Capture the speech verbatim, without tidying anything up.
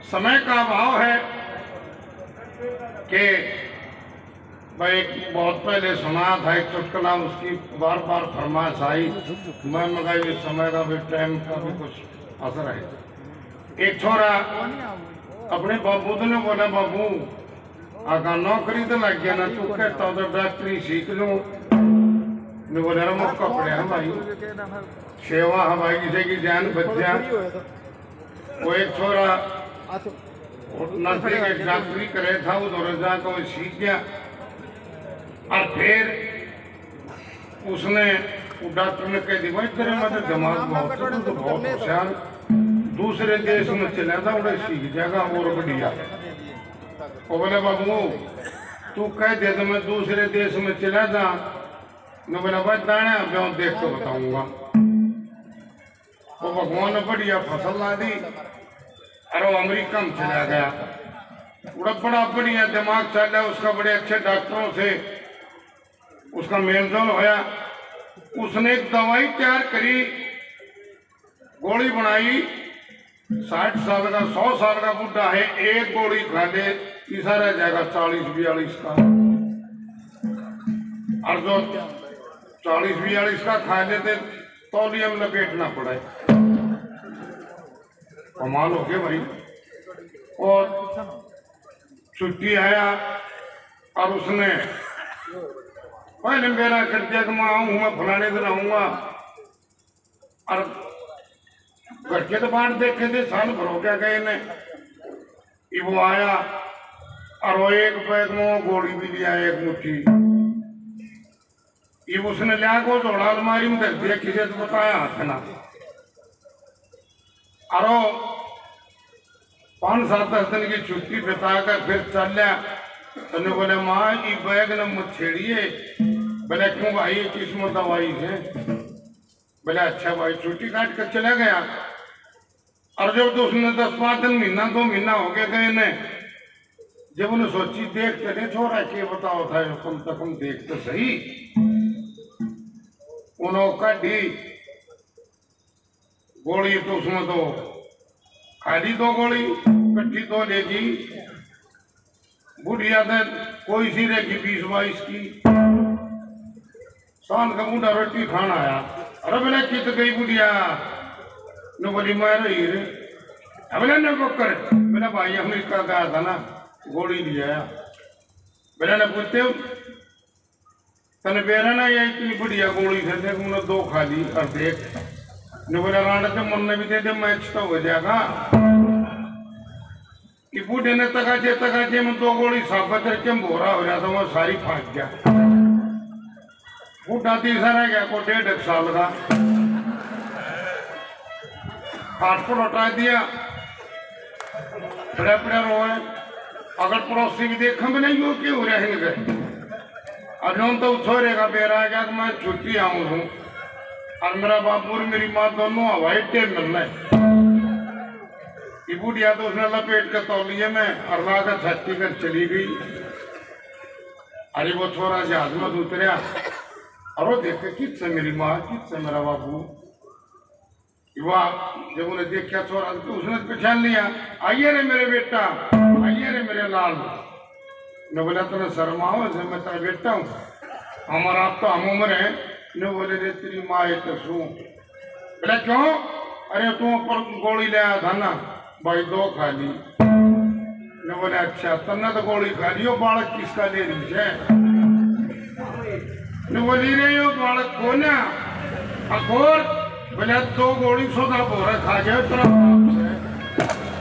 समय का अभाव है कि भाई बहुत पहले सुना था एक चुटकुला, उसकी बार बार फरमाइश आई, मैं मगर ये समय का भी टाइम का भी कुछ असर है। एक छोरा अपने बाबू ने बोला, बाबू आगा नौकरी तो लग गया ना, तू कहता हो तो डॉक्टरी सीख लूं। मैं बोला रे मौका पड़े हमारी सेवा हमारी किसी की जान बच जाए। वो एक छोरा नर्सरी में डॉक्टरी करे था, वो दौरे जाकर वो सीख गया और फिर उसने डॉक्टर ने कह दी, भाई तेरे मतलब दिमाग बहुत है, तो बहुत होशियार, दूसरे देश में चला था उन्हें सीख जाएगा और बढ़िया। वो बोले बाबू तू कह दे तो मैं दूसरे देश में चला जा। मैं बोला भाई दाने मैं देख के बताऊंगा। वो भगवान ने बढ़िया फसल ला दी और वो अमेरिका में चला गया। बड़ा बड़ा बढ़िया दिमाग चल रहा उसका, बड़े अच्छे डॉक्टरों से उसका मेलजोल होया। उसने एक दवाई तैयार करी, गोली बनाई, साठ साल का सौ साल का बुढ़ा है, एक गोली खा ले तीसरा रह जाएगा चालीस बयालीस का, और जो चालीस बयालीस का खा लेते तौलियम लपेटना पड़े। कमाल हो गया भाई। और छुट्टी आया और उसने पहले मेरा कर दिया कि मैं आऊँ, मैं फलाने दिन आऊँगा, और घर के तो बांट देखे थे, साल भर हो गया गए ने। वो आया और वो एक बैग में गोली भी लिया, एक मुट्ठी। ये उसने लिया को जोड़ा अलमारी में कर दिया, किसी तो बताया हाथ ना। और पाँच सात दस दिन की छुट्टी बिताकर फिर चल लिया। तो ने बोले माँ ये बैग न मत छेड़िए। बोले क्यों भाई, किस्मत दवाई है। बोले अच्छा भाई, छुट्टी काट कर चला गया। और जब तो उसने दस पाँच दिन महीना दो महीना हो गया गए ने, जब उन्हें सोची देख चले छोरा के बताओ था कम से कम देख तो सही। उन्होंने काटी गोली, तो उसमें तो खाली दो गोली कट्ठी दो लेगी, बुढ़िया दे कोई सी रहेगी बीस बाईस की। शाम का बूढ़ा रोटी खाना आया, अरे बोले कित गई बुढ़िया, न बोली मैं रही रे। बोले न कर, बोला भाई अमेरिका गया था ना, गोली लिया। बोले न पूछते तने बेरा ना ये इतनी बढ़िया गोली थे, देख उन्होंने दो खा ली और देख। न बोला राणा तो मन ने भी दे दे, मैच तो हो जाएगा। कि बूढ़े ने तकाचे तकाचे में दो गोली साबित करके बोरा हो रहा था, वो सारी फांक गया। बूढ़ा तीसरा रह गया को डेढ़ एक साल का, हाथ को लौटा दिया, बड़े बड़े रोए। अगर पड़ोसी भी देखा भी नहीं हो क्यों रह गए। और जो तो छोरेगा बेरा आ गया कि मैं छुट्टी आऊँ हूँ, और मेरा बापू और मेरी माँ दोनों हवाई टेम मिलना है। ये बुढ़िया तो उसने लपेट कर तौलिए में और ला कर छत्ती कर चली गई। अरे वो छोरा जहाज में उतरिया और वो देखे किस से मेरी माँ, किस से मेरा बापू। वाह, जब उन्हें देखा छोरा तो उसने पहचान लिया, आइए रे मेरे बेटा, आइए रे मेरे लाल। न बोला तुम्हें शर्म आओ, मैं तेरा बेटा हूँ, हमारा आप तो हम उम्र है। न बोले रे तेरी माँ है तो सू। बोला क्यों, अरे तुम ऊपर गोली ले आया था ना भाई, दो खा ली। न बोले अच्छा तन्ना तो गोली खा ली, वो बालक किसका ले रही है। न बोली रे यो बालक को ना अखोर। बोले दो गोली सोदा बोरा खा गया तेरा।